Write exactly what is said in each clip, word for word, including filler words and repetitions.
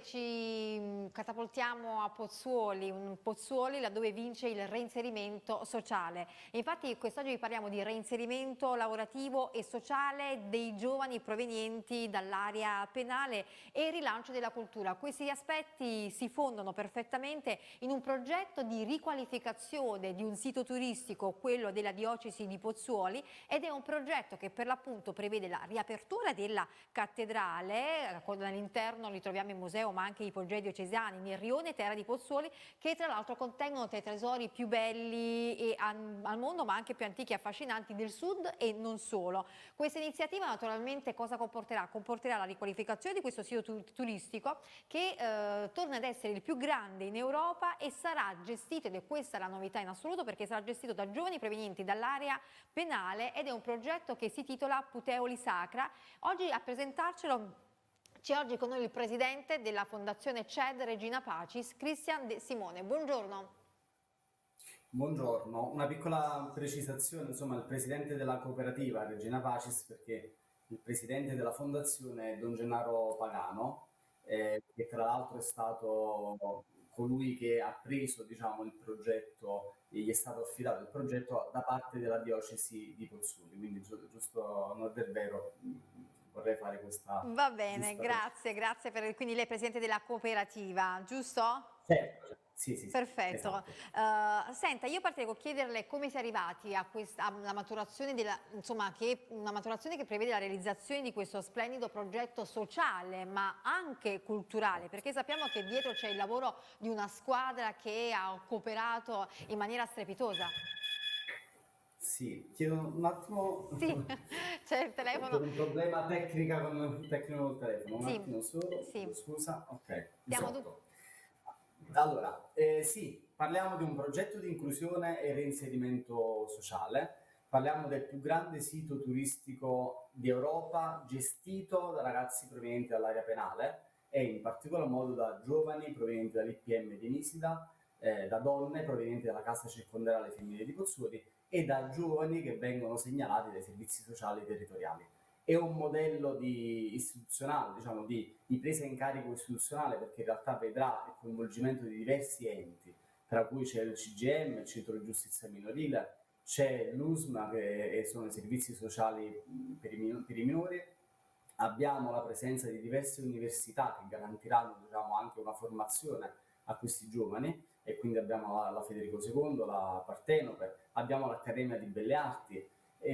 ci mh, catapultiamo a Pozzuoli, un Pozzuoli laddove vince il reinserimento sociale. E infatti quest'oggi vi parliamo di reinserimento lavorativo e sociale dei giovani provenienti dall'area penale e rilancio della cultura. Questi aspetti si fondono perfettamente in un progetto di riqualificazione di un sito turistico, quello della diocesi di Pozzuoli, ed è un progetto che per l'appunto prevede la riapertura della cattedrale, all'interno ritroviamo il museo ma anche i poggi diocesani, Nerione e Terra di Pozzuoli, che tra l'altro contengono tra i tesori più belli e al mondo ma anche più antichi e affascinanti del sud e non solo. Questa iniziativa naturalmente cosa comporterà? Comporterà la riqualificazione di questo sito turistico che eh, torna ad essere il più grande in Europa e sarà gestito, ed è questa la novità in assoluto, perché sarà gestito da giovani provenienti dall'area penale ed è un progetto che si titola Puteoli Sacra. Oggi a presentarcelo c'è oggi con noi il presidente della Fondazione C E D Regina Pacis, Cristian De Simone. Buongiorno. Buongiorno, una piccola precisazione, insomma, il presidente della cooperativa Regina Pacis, perché il presidente della fondazione è Don Gennaro Pagano, eh, che tra l'altro è stato colui che ha preso, diciamo, il progetto, e gli è stato affidato il progetto da parte della diocesi di Pozzuoli, quindi gi- giusto a onor del vero vorrei fare questa... Va bene, giusta grazie, grazie per... Quindi lei è presidente della cooperativa, giusto? Certo, sì, sì, sì, Perfetto. esatto. Uh, senta, io partirei con chiederle come si è arrivati a questa alla maturazione della, insomma, che una maturazione che prevede la realizzazione di questo splendido progetto sociale, ma anche culturale, perché sappiamo che dietro c'è il lavoro di una squadra che ha cooperato in maniera strepitosa. Sì, chiedo un attimo, Sì, c'è il telefono. per un problema tecnica con, tecnico col telefono, un Sì, attimo solo, sì. scusa, ok, Siamo risolto. Allora, eh, sì, parliamo di un progetto di inclusione e reinserimento sociale, parliamo del più grande sito turistico di Europa gestito da ragazzi provenienti dall'area penale e in particolar modo da giovani provenienti dall'I P M di Nisida, eh, da donne provenienti dalla Casa Circondariale Femminile di Pozzuoli e da giovani che vengono segnalati dai servizi sociali territoriali. È un modello di istituzionale, diciamo di, di presa in carico istituzionale, perché in realtà vedrà il coinvolgimento di diversi enti, tra cui c'è il C G M, il Centro di Giustizia Minorile, c'è l'U S M A che sono i servizi sociali per i, per i minori, abbiamo la presenza di diverse università che garantiranno, diciamo, anche una formazione a questi giovani, e quindi abbiamo la, la Federico secondo, la Partenope, abbiamo l'Accademia di Belle Arti,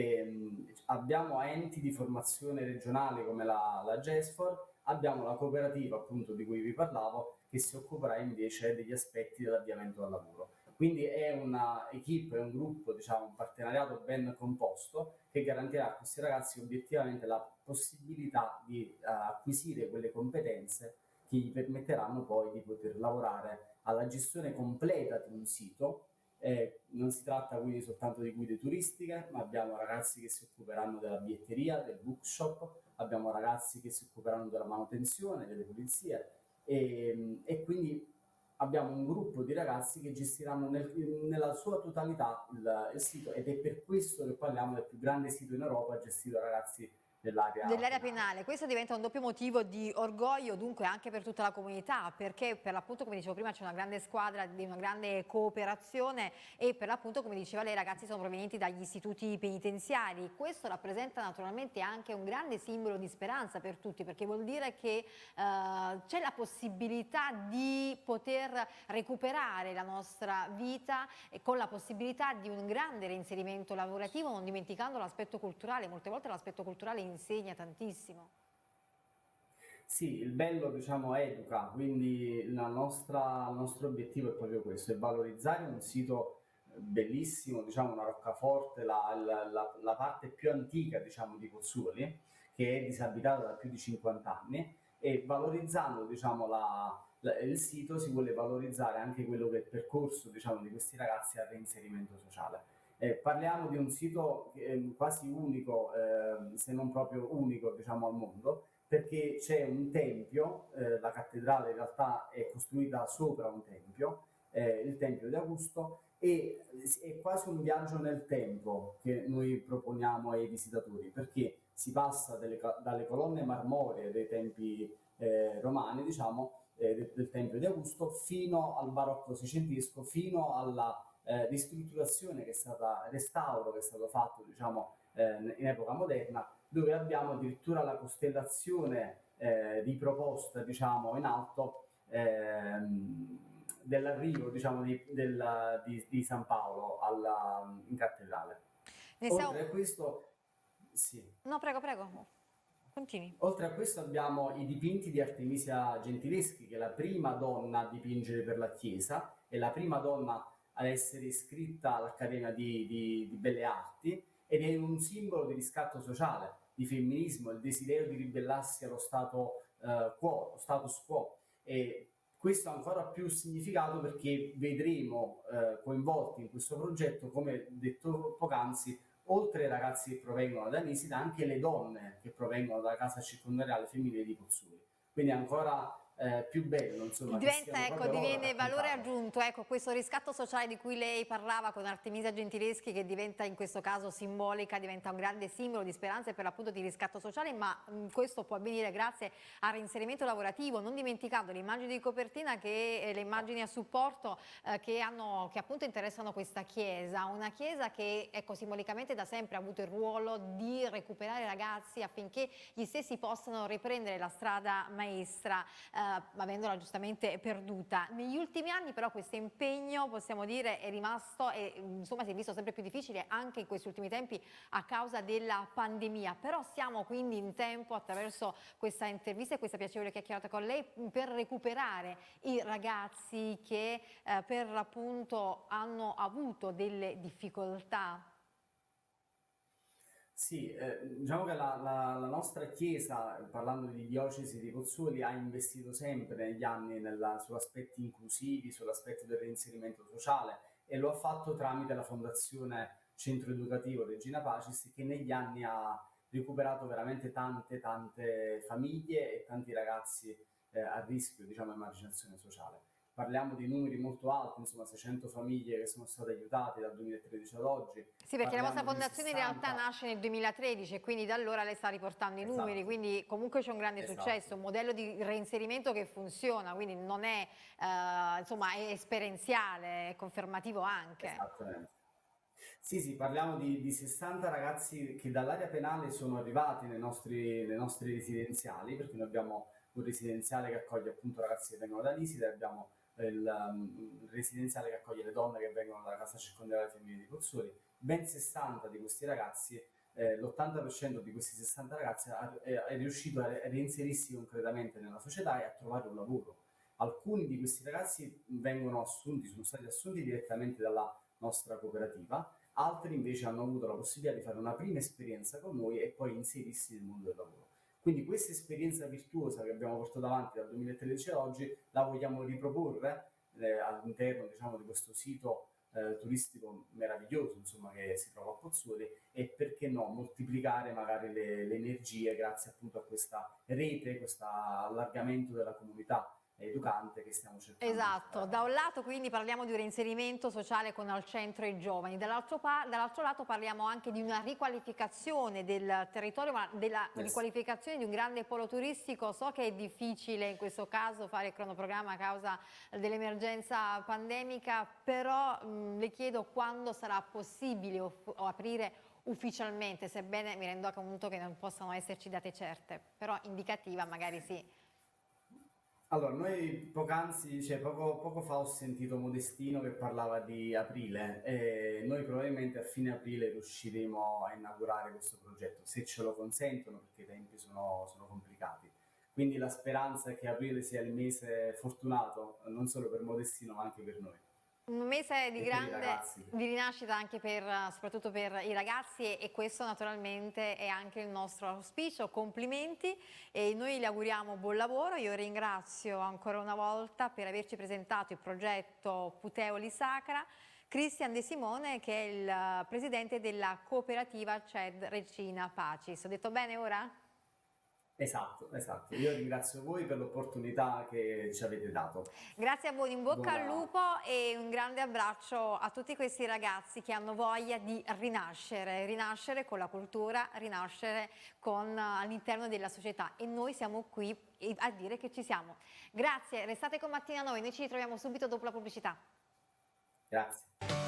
e, abbiamo enti di formazione regionale come la, la GESFOR, abbiamo la cooperativa appunto di cui vi parlavo che si occuperà invece degli aspetti dell'avviamento al lavoro. Quindi è una equipe, è un gruppo, diciamo, un partenariato ben composto che garantirà a questi ragazzi obiettivamente la possibilità di uh, acquisire quelle competenze che gli permetteranno poi di poter lavorare alla gestione completa di un sito. Eh, non si tratta quindi soltanto di guide turistiche, ma abbiamo ragazzi che si occuperanno della biglietteria, del bookshop, abbiamo ragazzi che si occuperanno della manutenzione, delle pulizie e, e quindi abbiamo un gruppo di ragazzi che gestiranno nel, nella sua totalità il, il sito, ed è per questo che parliamo del più grande sito in Europa gestito da ragazzi dell'area dell'area penale. penale. Questo diventa un doppio motivo di orgoglio dunque anche per tutta la comunità, perché per l'appunto, come dicevo prima, c'è una grande squadra di una grande cooperazione e per l'appunto, come diceva lei, i ragazzi sono provenienti dagli istituti penitenziari. Questo rappresenta naturalmente anche un grande simbolo di speranza per tutti, perché vuol dire che eh, c'è la possibilità di poter recuperare la nostra vita e con la possibilità di un grande reinserimento lavorativo, non dimenticando l'aspetto culturale. Molte volte l'aspetto culturale insegna tantissimo. Sì, il bello, diciamo, educa, quindi la nostra, il nostro obiettivo è proprio questo, è valorizzare un sito bellissimo, diciamo una roccaforte, la, la, la, la parte più antica, diciamo, di Pozzuoli, che è disabitata da più di cinquanta anni, e valorizzando, diciamo, la, la, il sito si vuole valorizzare anche quello che è il percorso, diciamo, di questi ragazzi al reinserimento sociale. Eh, parliamo di un sito eh, quasi unico, eh, se non proprio unico, diciamo, al mondo, perché c'è un tempio, eh, la cattedrale in realtà è costruita sopra un tempio, eh, il Tempio di Augusto, e è quasi un viaggio nel tempo che noi proponiamo ai visitatori, perché si passa delle, dalle colonne marmoree dei tempi eh, romani, diciamo, eh, del, del Tempio di Augusto, fino al barocco seicentesco, fino alla eh, ristrutturazione che è stata, restauro che è stato fatto, diciamo, eh, in epoca moderna, dove abbiamo addirittura la costellazione eh, di proposta, diciamo, in alto ehm, dell'arrivo, diciamo, di, del, di, di San Paolo alla, in cattedrale. Ne Oltre siamo... a questo, sì. No, prego, prego, continui. Oltre a questo abbiamo i dipinti di Artemisia Gentileschi, che è la prima donna a dipingere per la Chiesa, è la prima donna a essere iscritta all'Accademia di, di, di Belle Arti, ed è un simbolo di riscatto sociale, di femminismo, il desiderio di ribellarsi allo stato eh, quo, lo status quo. E questo ha ancora più significato perché vedremo eh, coinvolti in questo progetto, come detto poc'anzi, oltre ai ragazzi che provengono da Nisida, anche le donne che provengono dalla casa circondariale femminile di Pozzuoli. Quindi ancora eh, più bello, insomma. Diventa, ecco, diviene valore raccontare. aggiunto, ecco, questo riscatto sociale di cui lei parlava con Artemisia Gentileschi, che diventa in questo caso simbolica, diventa un grande simbolo di speranza e per l'appunto di riscatto sociale, ma mh, questo può avvenire grazie al reinserimento lavorativo, non dimenticando le immagini di copertina che eh, le immagini a supporto eh, che, hanno, che appunto interessano questa chiesa, una chiesa che, ecco, simbolicamente da sempre ha avuto il ruolo di recuperare i ragazzi affinché gli stessi possano riprendere la strada maestra, eh, avendola giustamente perduta. Negli ultimi anni però questo impegno, possiamo dire, è rimasto e insomma si è visto sempre più difficile anche in questi ultimi tempi a causa della pandemia, però siamo quindi in tempo, attraverso questa intervista e questa piacevole chiacchierata con lei, per recuperare i ragazzi che eh, per l'appunto hanno avuto delle difficoltà. Sì, eh, diciamo che la, la- la nostra Chiesa, parlando di diocesi di Pozzuoli, ha investito sempre negli anni nella- su aspetti inclusivi, sull'aspetto del reinserimento sociale, e lo ha fatto tramite la Fondazione Centro Educativo Regina Pacis, che negli anni ha recuperato veramente tante, tante famiglie e tanti ragazzi eh, a rischio, diciamo, di emarginazione sociale. Parliamo di numeri molto alti, insomma seicento famiglie che sono state aiutate dal duemilatredici ad oggi. Sì, perché la vostra Parliamo di fondazione in realtà sessanta. nasce nel duemilatredici e quindi da allora lei sta riportando i numeri, Esatto, quindi comunque c'è un grande esatto. successo, un modello di reinserimento che funziona, quindi non è, eh, insomma, è esperienziale, è confermativo anche. Esattamente. Sì, sì, parliamo di, di sessanta ragazzi che dall'area penale sono arrivati nei nostri, nei nostri residenziali, perché noi abbiamo un residenziale che accoglie appunto ragazzi che vengono da Nisida, e abbiamo il, um, il residenziale che accoglie le donne che vengono dalla casa circondariale femminile di Pozzuoli. Ben sessanta di questi ragazzi, eh, l'ottanta per cento di questi sessanta ragazzi ha- è, è riuscito a reinserirsi concretamente nella società e a trovare un lavoro. Alcuni di questi ragazzi vengono assunti, sono stati assunti direttamente dalla nostra cooperativa, altri invece hanno avuto la possibilità di fare una prima esperienza con noi e poi inserirsi nel mondo del lavoro. Quindi questa esperienza virtuosa che abbiamo portato avanti dal duemilatredici ad oggi la vogliamo riproporre eh, all'interno, diciamo, di questo sito eh, turistico meraviglioso, insomma, che si trova a Pozzuoli, e perché no, moltiplicare magari le, le energie grazie appunto a questa rete, questo allargamento della comunità educante che stiamo cercando. Esatto, da un lato quindi parliamo di un reinserimento sociale con al centro i giovani, dall'altro dall'altro lato parliamo anche di una riqualificazione del territorio, ma della Yes. riqualificazione di un grande polo turistico. So che è difficile in questo caso fare il cronoprogramma a causa dell'emergenza pandemica, però mh, le chiedo quando sarà possibile off- o aprire ufficialmente, sebbene mi rendo conto che non possano esserci date certe, però indicativa magari sì. Allora, noi poc'anzi, cioè poco, poco fa ho sentito Modestino che parlava di aprile, e noi probabilmente a fine aprile riusciremo a inaugurare questo progetto, se ce lo consentono, perché i tempi sono, sono complicati. Quindi la speranza è che aprile sia il mese fortunato, non solo per Modestino ma anche per noi. Un mese di E per i grande ragazzi. di rinascita anche per, soprattutto per i ragazzi, e, e questo naturalmente è anche il nostro auspicio. Complimenti e noi le auguriamo buon lavoro. Io ringrazio ancora una volta per averci presentato il progetto Puteoli Sacra Cristian De Simone, che è il presidente della cooperativa C E D Regina Pacis. Ho detto bene ora? Esatto, esatto. Io ringrazio voi per l'opportunità che ci avete dato. Grazie a voi, in bocca Buona... al lupo e un grande abbraccio a tutti questi ragazzi che hanno voglia di rinascere, rinascere con la cultura, rinascere con, all'interno della società, e noi siamo qui a dire che ci siamo. Grazie, restate con Mattina Noi, noi ci ritroviamo subito dopo la pubblicità. Grazie.